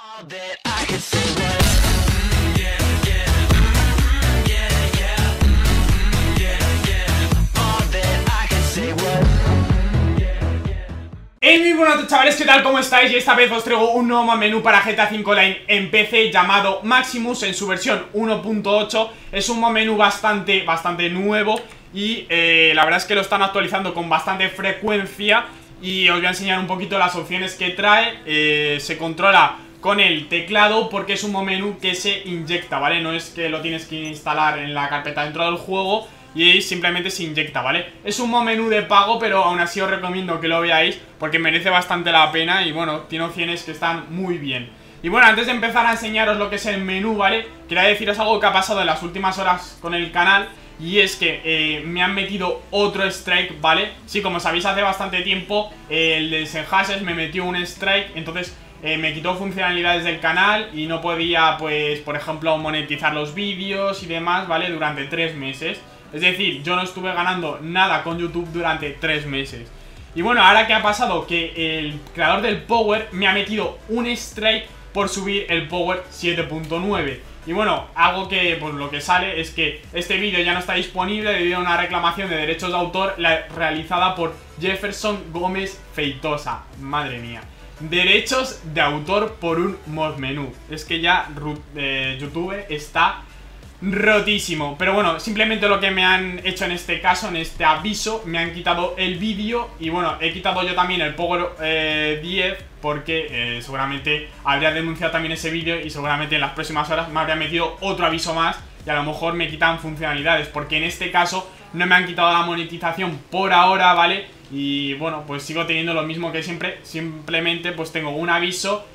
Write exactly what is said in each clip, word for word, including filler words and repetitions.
Hey, muy buenas chavales, ¿qué tal? ¿Cómo estáis? Y esta vez os traigo un nuevo menú para G T A cinco Online en P C llamado Maximus en su versión uno punto ocho. Es un menú bastante, bastante nuevo y eh, la verdad es que lo están actualizando con bastante frecuencia. Y os voy a enseñar un poquito las opciones que trae. eh, Se controla con el teclado porque es un menú que se inyecta, ¿vale? No es que lo tienes que instalar en la carpeta dentro del juego y simplemente se inyecta, ¿vale? Es un menú de pago, pero aún así os recomiendo que lo veáis porque merece bastante la pena y bueno, tiene opciones que están muy bien. Y bueno, antes de empezar a enseñaros lo que es el menú, ¿vale? Quería deciros algo que ha pasado en las últimas horas con el canal. Y es que eh, me han metido otro strike, ¿vale? Sí, como sabéis, hace bastante tiempo eh, el de Senhashes me metió un strike. Entonces eh, me quitó funcionalidades del canal y no podía, pues, por ejemplo, monetizar los vídeos y demás, ¿vale? Durante tres meses. Es decir, yo no estuve ganando nada con YouTube durante tres meses. Y bueno, ahora que ha pasado que el creador del Power me ha metido un strike por subir el Power siete punto nueve. Y bueno, algo que, pues lo que sale es que este vídeo ya no está disponible debido a una reclamación de derechos de autor la, realizada por Jefferson Gómez Feitosa. Madre mía. Derechos de autor por un mod menú. Es que ya eh, YouTube está rotísimo. Pero bueno, simplemente lo que me han hecho en este caso, en este aviso, me han quitado el vídeo. Y bueno, he quitado yo también el Power eh, diez porque eh, seguramente habría denunciado también ese vídeo y seguramente en las próximas horas me habría metido otro aviso más y a lo mejor me quitan funcionalidades, porque en este caso no me han quitado la monetización por ahora, ¿vale? Y bueno, pues sigo teniendo lo mismo que siempre, simplemente pues tengo un aviso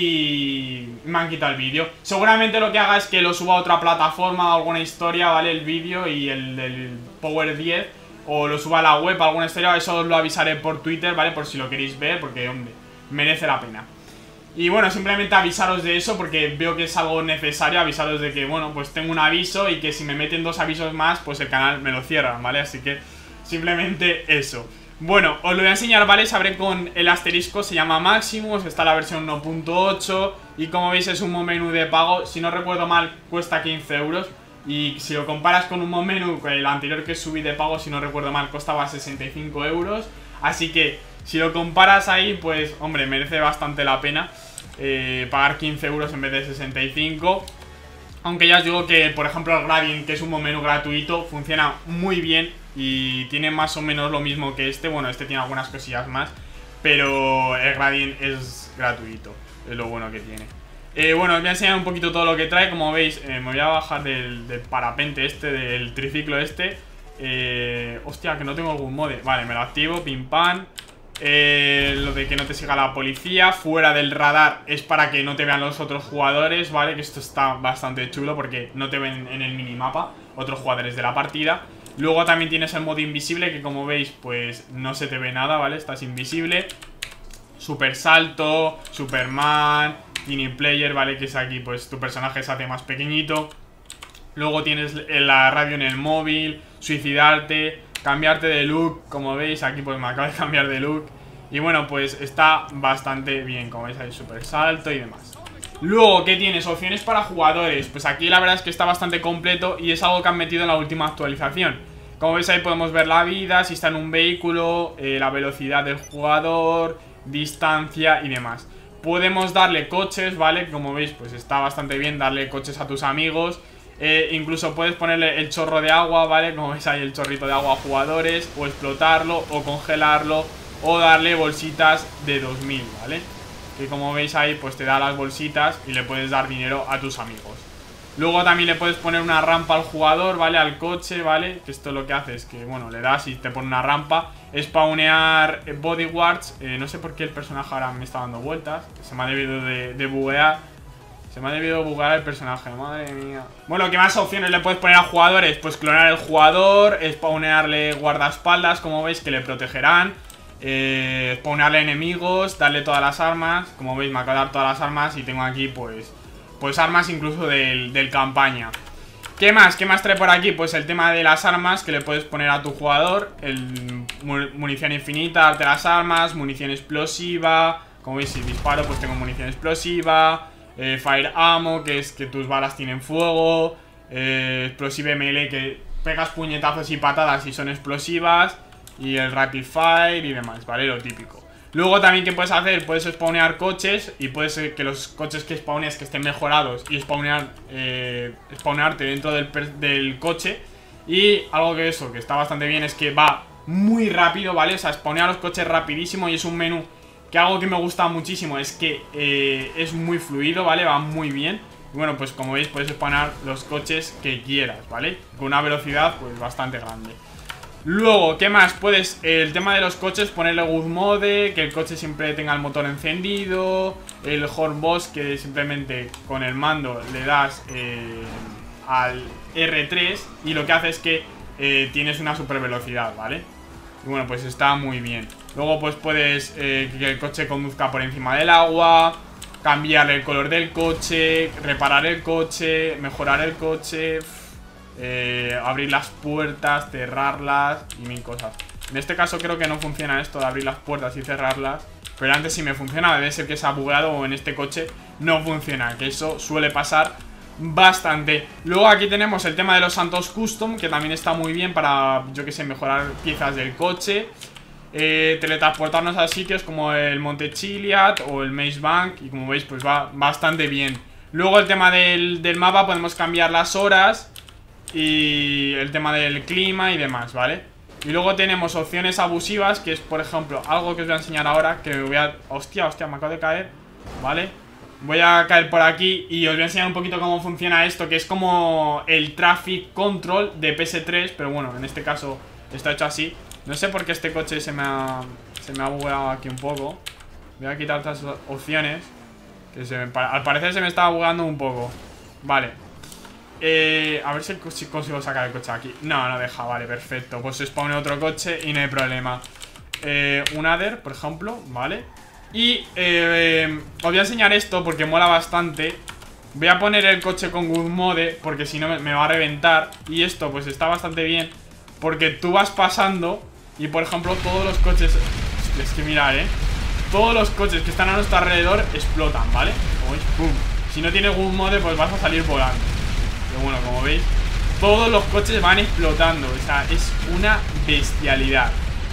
y me han quitado el vídeo. Seguramente lo que haga es que lo suba a otra plataforma o alguna historia, ¿vale? El vídeo y el, el Power diez, o lo suba a la web, alguna historia. Eso os lo avisaré por Twitter, ¿vale? Por si lo queréis ver, porque, hombre, merece la pena. Y bueno, simplemente avisaros de eso porque veo que es algo necesario. Avisaros de que, bueno, pues tengo un aviso y que si me meten dos avisos más, pues el canal me lo cierran, ¿vale? Así que simplemente eso. Bueno, os lo voy a enseñar, ¿vale? Sabré con el asterisco, se llama Maximus, está la versión uno punto ocho y como veis es un menú de pago. Si no recuerdo mal, cuesta quince euros. Y si lo comparas con un menú, el anterior que subí de pago, si no recuerdo mal, costaba sesenta y cinco euros. Así que si lo comparas ahí, pues, hombre, merece bastante la pena eh, pagar quince euros en vez de sesenta y cinco. Aunque ya os digo que, por ejemplo, el Gradient, que es un menú gratuito, funciona muy bien y tiene más o menos lo mismo que este. Bueno, este tiene algunas cosillas más, pero el Gradient es gratuito, es lo bueno que tiene. Eh, bueno, os voy a enseñar un poquito todo lo que trae. Como veis, eh, me voy a bajar del, del parapente este, del triciclo este. Eh, hostia, que no tengo algún mode. Vale, me lo activo, pim pam. Eh, lo de que no te siga la policía. Fuera del radar es para que no te vean los otros jugadores, ¿vale? Que esto está bastante chulo porque no te ven en el minimapa otros jugadores de la partida. Luego también tienes el modo invisible, que como veis, pues no se te ve nada, ¿vale? Estás invisible. Super salto, Superman, Tiny Player, ¿vale? Que es aquí, pues tu personaje se hace más pequeñito. Luego tienes la radio en el móvil, suicidarte, cambiarte de look. Como veis, aquí pues me acabo de cambiar de look. Y bueno, pues está bastante bien. Como veis, hay super salto y demás. Luego, ¿qué tienes? Opciones para jugadores. Pues aquí la verdad es que está bastante completo y es algo que han metido en la última actualización. Como veis, ahí podemos ver la vida, si está en un vehículo, eh, la velocidad del jugador, distancia y demás. Podemos darle coches, ¿vale? Como veis, pues está bastante bien darle coches a tus amigos. Eh, incluso puedes ponerle el chorro de agua, ¿vale? Como veis ahí el chorrito de agua a jugadores. O explotarlo, o congelarlo, o darle bolsitas de dos mil, ¿vale? Que como veis ahí pues te da las bolsitas y le puedes dar dinero a tus amigos. Luego también le puedes poner una rampa al jugador, ¿vale? Al coche, ¿vale? Que esto lo que hace es que, bueno, le das y te pone una rampa. Spawnear bodyguards. eh, No sé por qué el personaje ahora me está dando vueltas. Se me ha debido de, de buguear. Se me ha debido bugar el personaje, madre mía. Bueno, ¿qué más opciones le puedes poner a jugadores? Pues clonar el jugador, spawnearle guardaespaldas, como veis, que le protegerán. Eh, spawnearle enemigos, darle todas las armas. Como veis, me acabo de dar todas las armas y tengo aquí, pues, pues armas incluso del, del campaña. ¿Qué más? ¿Qué más trae por aquí? Pues el tema de las armas que le puedes poner a tu jugador. El munición infinita, darte las armas, munición explosiva. Como veis, si disparo, pues tengo munición explosiva. eh, Fire Ammo, que es que tus balas tienen fuego, eh, Explosive Melee, que pegas puñetazos y patadas y son explosivas, y el Rapid Fire y demás, ¿vale? Lo típico. Luego también, ¿qué puedes hacer? Puedes spawnear coches, y puedes eh, que los coches que spawnees que estén mejorados y spawnear, eh, spawnearte dentro del, del coche. Y algo que eso, que está bastante bien, es que va muy rápido, ¿vale? O sea, spawnea los coches rapidísimo, y es un menú que algo que me gusta muchísimo es que eh, es muy fluido, ¿vale? Va muy bien. Y bueno, pues como veis puedes spawnear los coches que quieras, ¿vale? Con una velocidad pues bastante grande. Luego, ¿qué más? Puedes, el tema de los coches, ponerle good mode, que el coche siempre tenga el motor encendido. El Horn Boss, que simplemente con el mando le das eh, al R tres, y lo que hace es que eh, tienes una super velocidad, ¿vale? Y bueno, pues está muy bien. Luego pues puedes eh, que el coche conduzca por encima del agua, cambiar el color del coche, reparar el coche, mejorar el coche, eh, abrir las puertas, cerrarlas y mil cosas. En este caso creo que no funciona esto de abrir las puertas y cerrarlas, pero antes sí me funciona. Debe ser que se ha bugueado, o en este coche no funciona, que eso suele pasar bastante. Luego aquí tenemos el tema de los Santos Custom, que también está muy bien para, yo que sé, mejorar piezas del coche, eh, teletransportarnos a sitios como el Monte Chiliad o el Maze Bank, y como veis pues va bastante bien. Luego el tema del, del mapa, podemos cambiar las horas y el tema del clima y demás, ¿vale? Y luego tenemos opciones abusivas, que es por ejemplo algo que os voy a enseñar ahora, que me voy a... Hostia, hostia, me acabo de caer, ¿vale? Voy a caer por aquí y os voy a enseñar un poquito cómo funciona esto, que es como el Traffic Control de P S tres, pero bueno, en este caso está hecho así. No sé por qué este coche se me ha, se me ha bugueado aquí un poco. Voy a quitar estas opciones, que se me, al parecer se me estaba bugueando un poco. Vale. Eh, a ver si, si consigo sacar el coche aquí. No, no deja, vale, perfecto. Pues se spawne otro coche y no hay problema. eh, Un Adder, por ejemplo, vale. Y eh, os voy a enseñar esto porque mola bastante. Voy a poner el coche con good mode, porque si no me, me va a reventar. Y esto pues está bastante bien, porque tú vas pasando y por ejemplo todos los coches... Es que mirad, eh todos los coches que están a nuestro alrededor explotan, ¿vale? Como veis, ¡pum! Si no tiene good mode pues vas a salir volando. Pero bueno, como veis, todos los coches van explotando. O sea, es una bestialidad.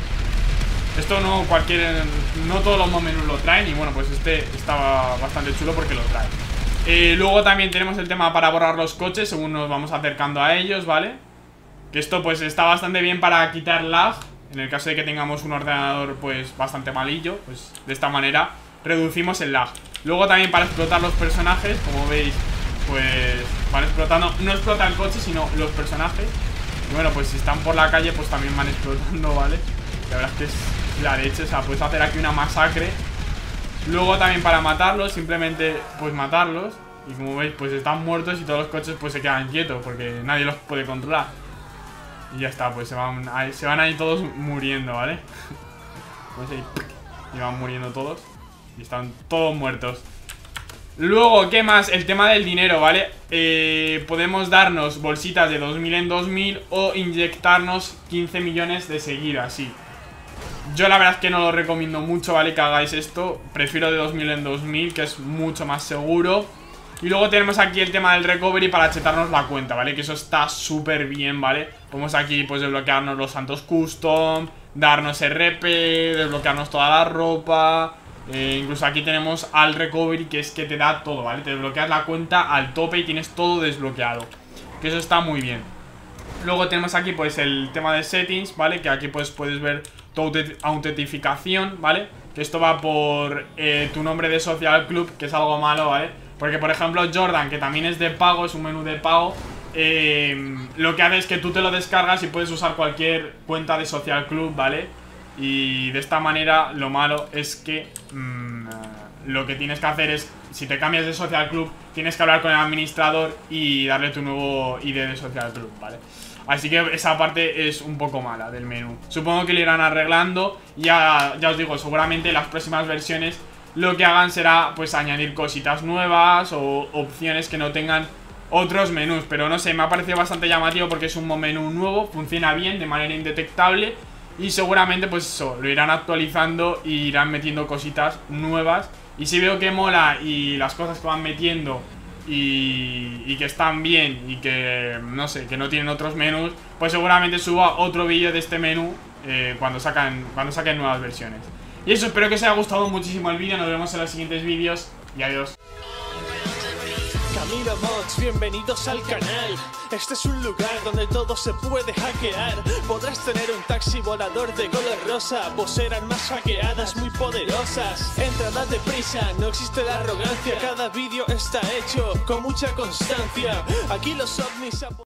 Esto no cualquier... No todos los menús lo traen. Y bueno, pues este estaba bastante chulo porque lo trae. eh, Luego también tenemos el tema para borrar los coches según nos vamos acercando a ellos, ¿vale? Que esto pues está bastante bien para quitar lag. En el caso de que tengamos un ordenador pues bastante malillo, pues de esta manera reducimos el lag. Luego también para explotar los personajes, como veis, pues van explotando. No explota el coche, sino los personajes. Y bueno, pues si están por la calle pues también van explotando, ¿vale? La verdad es que es la leche, o sea, puedes hacer aquí una masacre. Luego también para matarlos, simplemente pues matarlos. Y como veis pues están muertos y todos los coches pues se quedan quietos, porque nadie los puede controlar. Y ya está, pues se van, se van ahí todos muriendo, ¿vale? Pues ahí, y van muriendo todos. Y están todos muertos. Luego, ¿qué más? El tema del dinero, ¿vale? Eh, podemos darnos bolsitas de dos mil en dos mil o inyectarnos quince millones de seguida, así. Yo la verdad es que no lo recomiendo mucho, ¿vale? Que hagáis esto. Prefiero de dos mil en dos mil, que es mucho más seguro. Y luego tenemos aquí el tema del recovery para chetarnos la cuenta, ¿vale? Que eso está súper bien, ¿vale? Podemos aquí pues desbloquearnos los Santos Custom, darnos R P, desbloquearnos toda la ropa. eh, Incluso aquí tenemos al recovery, que es que te da todo, ¿vale? Te desbloqueas la cuenta al tope y tienes todo desbloqueado, que eso está muy bien. Luego tenemos aquí pues el tema de settings, ¿vale? Que aquí pues puedes ver tu autentificación, ¿vale? Que esto va por eh, tu nombre de social club, que es algo malo, ¿vale? Porque por ejemplo Jordan, que también es de pago, es un menú de pago, eh, lo que hace es que tú te lo descargas y puedes usar cualquier cuenta de social club, ¿vale? Y de esta manera lo malo es que mmm, lo que tienes que hacer es, si te cambias de social club, tienes que hablar con el administrador y darle tu nuevo I D de social club, ¿vale? Así que esa parte es un poco mala del menú. Supongo que lo irán arreglando. Ya, ya os digo, seguramente en las próximas versiones lo que hagan será pues añadir cositas nuevas o opciones que no tengan otros menús. Pero no sé, me ha parecido bastante llamativo porque es un menú nuevo, funciona bien, de manera indetectable. Y seguramente pues eso, lo irán actualizando y irán metiendo cositas nuevas Y si veo que mola y las cosas que van metiendo y, y que están bien y que, no sé, que no tienen otros menús, pues seguramente suba otro vídeo de este menú eh, cuando, sacan, cuando saquen nuevas versiones. Y eso, espero que os haya gustado muchísimo el vídeo. Nos vemos en los siguientes vídeos y adiós. Camilo Mods, bienvenidos al canal. Este es un lugar donde todo se puede hackear. Podrás tener un taxi volador de color rosa, pues armas hackeadas muy poderosas. Entra, date prisa, no existe la arrogancia. Cada vídeo está hecho con mucha constancia. Aquí los ovnis